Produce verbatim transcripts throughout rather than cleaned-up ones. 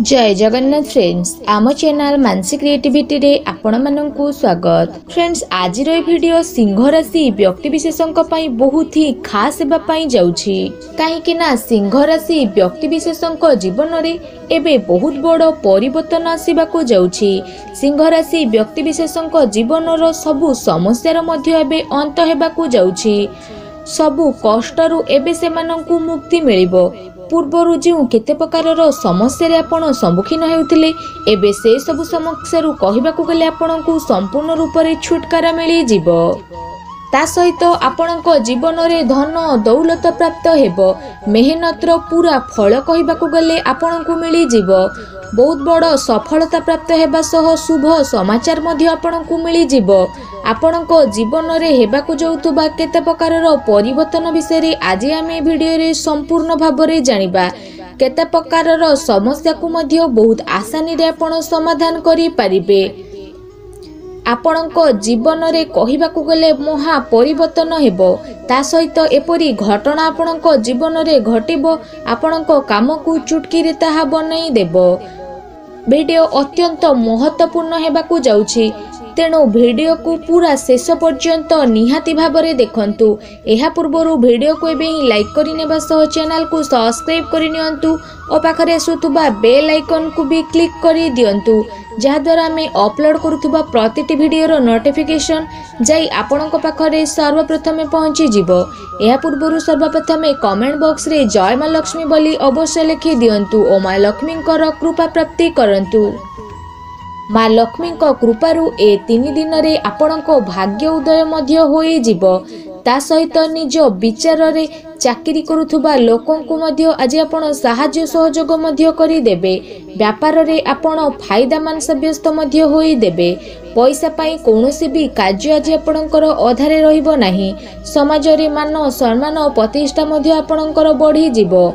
जय जगन्नाथ फ्रेंड्स आम channel Mansi creativity रे आपण माननकु स्वागत। फ्रेंड्स आज रो वीडियो सिंह राशि व्यक्ति विशेषों पई बहुत ही खास हेबा पई जाउछि काहेकि ना सिंह राशि व्यक्ति विशेषों जीवन रे एबे बहुत बड़ परिवर्तन आसीबाकू जाउछि। सिंह राशि व्यक्ति विशेषों जीवन रो सबु समस्या मध्य एबे अंत हेबाकू जाउछि। सबु कष्टरू एबे सेमानंकु मुक्ति मिलिबो। पूर्वर जो केते प्रकार समस्या आपण सम्मुखीन हेउथिले एबे से सब समस्या कहबाकू गले आपनकु संपूर्ण रूप से छुटकारा मिली जिवो। ता सहित आपणक जीवन में धन दौलत प्राप्त हेबो। मेहनतर पूरा फल कहबाकू गले आपनकु मिली जिवो। बहुत बड़ सफलता प्राप्त हेबा सह शुभ समाचार मध्य आपनकु मिली जिवो। आपणक जीवन में हेबाकू जाउतुबा केते प्रकार परिवर्तन विषय आज आम भिडियो रे संपूर्ण भाव में जानिबा। केते प्रकार समस्या को मध्य बहुत आसानी रे आपण समाधान करि परिबे। आपणक जीवन में कहबाकू गले महा परिवर्तन हेबो। ता सहित एपरी घटना आपणक जीवन में घटिबो। आपणक काम को चुटकी रे ताहा बनाई देबो। वीडियो अत्यंत महत्वपूर्ण हेबाकू जाउछि तेणु वीडियो को पूरा शेष पर्यंत निहाती भाबरे देखंतु। एहा पूर्वरु वीडियो को एबे ही लाइक करि नेबा सह चैनल को सब्सक्राइब करि नियंतु और पाखरे आसुतुबा बेल आइकन को भी क्लिक करि दियंतु जहा द्वारा हमें अपलोड करुतुबा प्रतिटी वीडियो रो नोटिफिकेशन जाई आपनक पाखरे सर्वप्रथमे पहुंची जिवो। एहा पूर्वरु सर्वप्रथमे कमेंट बॉक्स रे जय मां लक्ष्मी बोली अवश्य लिखि दियंतु और मां लक्ष्मींकर कृपा प्राप्ति करंतु। मां लक्ष्मी कृपारू ए तीन दिन रे आपणक भाग्य उदय मध्य होई जिवो। ता सहित निज विचार रे चाकरी करुथुबा लोकों को मध्य आज आपण साहाय्य सहयोग मध्य करि देबे। व्यापार रे आपण फायदामान सब्यस्त मध्य होई देबे। पैसा पाई कोनोसी भी कार्य आज आपणकर अधारे रहिबो नाही। समाज रे मान सम्मान और प्रतिष्ठा मध्य आपणकर बढ़ी जिवो।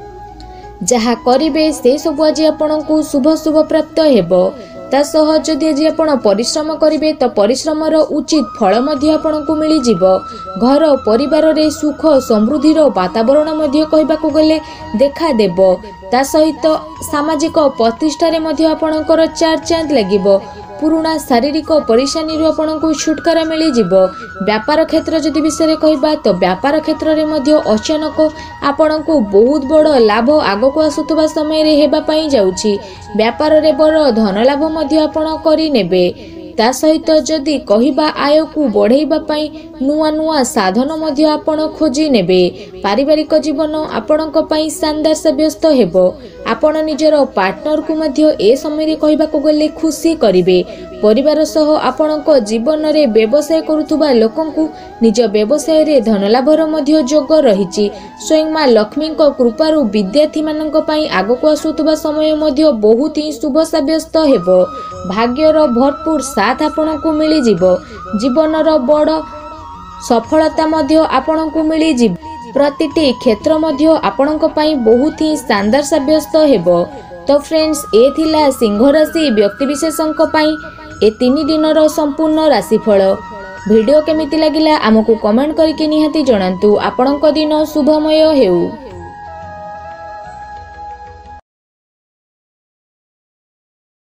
जहा करिबे से सब आज आपणकु शुभ शुभ प्राप्त हेबो। ता सह जदि आज आपण परिश्रम करिवे तो परिश्रमर उचित फल मध्य आपणकु मिली जिवो। घर परिवार रे सुख समृद्धि रो वातावरण मध्य कहबाकू गले देखा देबो। ता सहित सामाजिक प्रतिष्ठा रे मध्य आपणकर चार चांद लागिबो। पुराना शारीरिक परेशानी रो आपणकु छुटकारा मिली जिवो। व्यापार क्षेत्र जदि विषय कहबा तो व्यापार क्षेत्र रे मध्य अचानक आपणकु बहुत बड़ लाभ आगको आसुतबा समय रे हेबा पई जाउछि। व्यापार रे बड़ धन लाभ मध्य आपण करि नेबे। ता सहित जदि कहबा आय को बढ़ाइबा पई नुआ नुआ साधन मध्य आपण खोजी नेबे। पारिवारिक जीवन आपणक पई शानदार सब्यस्त हेबो। आपण निजर पार्टनर को मध्य ए समय रे कहबाकू गले खुशी करिवे। परिवार सह आपणक जीवन रे व्यवसाय करुथुबा लोकंकु निज व्यवसाय रे धन लाभर मध्य जोग रहिछि। स्वयं मां लक्ष्मी कृपारू विद्यार्थी मानक पई आगको आसुतबा समय मध्य बहुत ही शुभ सब्यस्त हेबो। भाग्यर भरपूर साथ आपणकु मिली जिवो। जीवनर बड़ सफलता मध्य आपणकु मिली जिवो। प्रतिटी क्षेत्र मध्य आपणक पई बहुत ही शानदार सब्यस्त हेबो। तो फ्रेंड्स ए थिला सिंह राशि व्यक्ति विशेषों पई ए तीन दिनर संपूर्ण राशिफल। वीडियो केमिति लागिला आमको कमेंट करके निहाती जणांतु। आपणक दिन शुभमय हेउ।